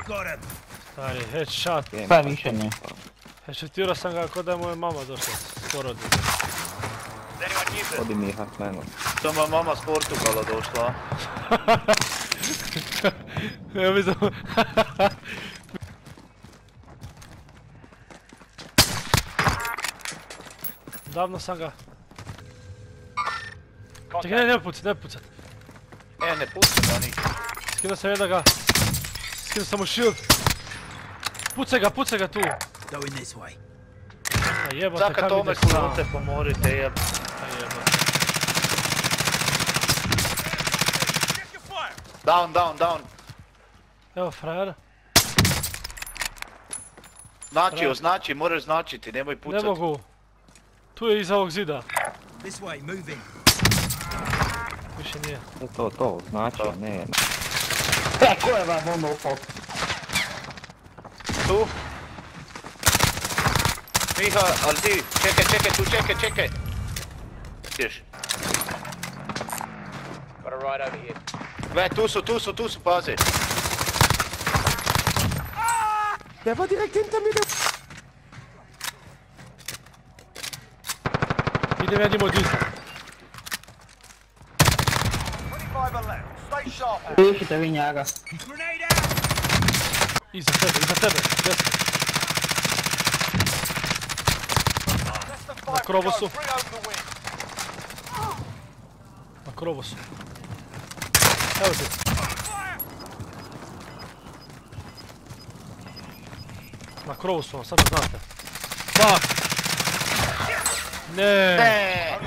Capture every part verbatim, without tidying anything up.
Stari, headshot. Pa više ne. Headshotirao sam ga ako da je moja mama došla s porodom. Odi Miha s menom. To moja mama s Portugala došla. Ja mislim... Davno sam ga... Čekaj, ne, ne pucat, ne pucat. E, ne pucam ga ni. Skinuo sam jednoga. Skinuo sam mu shield. Pucaj ga, pucaj ga tu. A jebote, Zaka kam tome ideš sam? kurute pomorite jeb. A jebote. Down, down, down. Evo frajera. Znači, označi, moraš značiti, nemoj pucat. Ne mogu. Tu je iza ovog zida. Više nije. To, to, to, znači, ne. E, ko je vam ono upao? Tu. Miha, ali ti, čekaj, čekaj, tu čekaj, čekaj. Ideš. Gle, tu su, tu su, tu su, pazi. Der war direkt hinter mir. Idem ja njima od iza. Riješite vi njega. Iza tebe, iza tebe, desno. Na krovu su. Na krovu su. Evo ti. Na krovu su, sad ne znate. Fuck! Ne. Ne.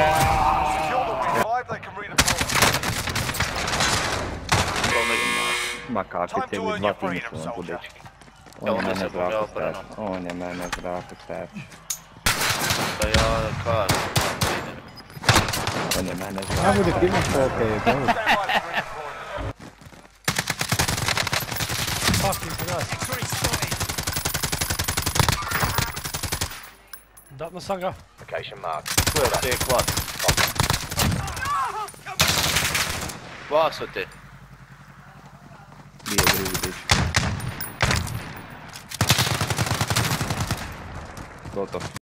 Ma kakvi cijeli dva timi su vam tu dečki. On je mene zraku stač. On je mene zraku stač. Da ja kažem. On je mene zraku. Ja budi prima štoke, je dobro. Fucking gras. Davno sam ga. Tu je te kvad. Dva su te. Bio drugi dečki. Gotovo.